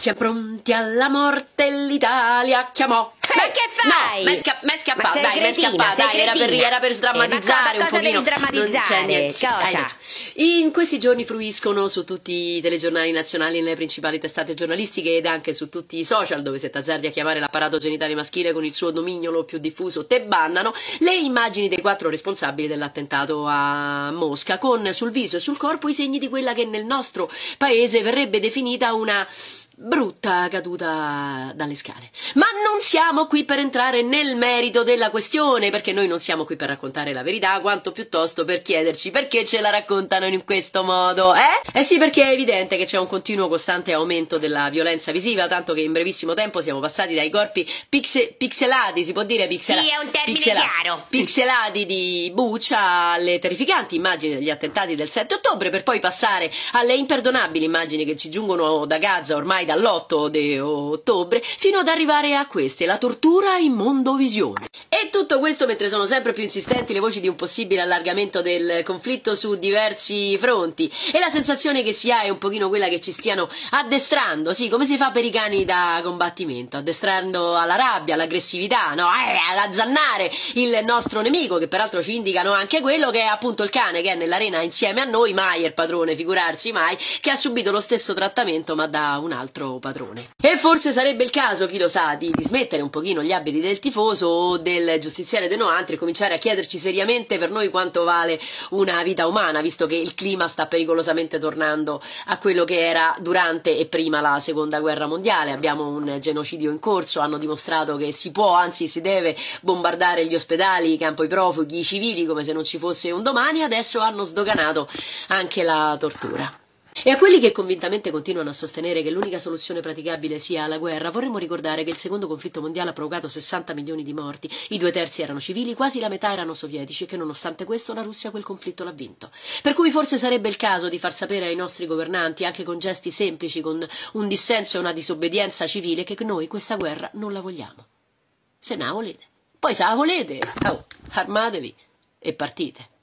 Siamo pronti alla morte, l'Italia chiamò. Ma che fai? No, m'è scappato, sei dai, m'è cretina, scappato, sei dai, era per sdrammatizzare ma un cosa pochino. devi sdrammatizzare? Non c'è niente. Cosa? In questi giorni fruiscono su tutti i telegiornali nazionali e nelle principali testate giornalistiche ed anche su tutti i social, dove se t'azzardi a chiamare l'apparato genitale maschile con il suo dominio più diffuso te bannano, le immagini dei 4 responsabili dell'attentato a Mosca, con sul viso e sul corpo i segni di quella che nel nostro paese verrebbe definita una brutta caduta dalle scale. Ma non siamo qui per entrare nel merito della questione, perché noi non siamo qui per raccontare la verità, quanto piuttosto per chiederci perché ce la raccontano in questo modo, eh? Eh sì, perché è evidente che c'è un continuo costante aumento della violenza visiva, tanto che in brevissimo tempo siamo passati dai corpi pixelati, si può dire pixelati? Sì, è un termine chiaro. Pixelati di Bucha alle terrificanti immagini degli attentati del 7 ottobre, per poi passare alle imperdonabili immagini che ci giungono da Gaza ormai dall'8 di ottobre, fino ad arrivare a queste, la tortura in mondovisione. E tutto questo mentre sono sempre più insistenti le voci di un possibile allargamento del conflitto su diversi fronti, e la sensazione che si ha è un pochino quella che ci stiano addestrando, sì, come si fa per i cani da combattimento, addestrando alla rabbia, all'aggressività, no? Ad azzannare il nostro nemico, che peraltro ci indicano anche quello che è appunto il cane che è nell'arena insieme a noi, mai il padrone, figurarsi mai, che ha subito lo stesso trattamento ma da un altro padrone. E forse sarebbe il caso, chi lo sa, di smettere un pochino gli abiti del tifoso o del giustiziere de Noantri e cominciare a chiederci seriamente per noi quanto vale una vita umana, visto che il clima sta pericolosamente tornando a quello che era durante e prima la seconda guerra mondiale. Abbiamo un genocidio in corso, hanno dimostrato che si può, anzi si deve bombardare gli ospedali, i campi profughi, i civili come se non ci fosse un domani. Adesso hanno sdoganato anche la tortura. E a quelli che convintamente continuano a sostenere che l'unica soluzione praticabile sia la guerra, vorremmo ricordare che il secondo conflitto mondiale ha provocato 60 milioni di morti, i 2/3 erano civili, quasi la metà erano sovietici, e che nonostante questo la Russia quel conflitto l'ha vinto. Per cui forse sarebbe il caso di far sapere ai nostri governanti, anche con gesti semplici, con un dissenso e una disobbedienza civile, che noi questa guerra non la vogliamo. Se la volete. Poi se la volete, armatevi e partite.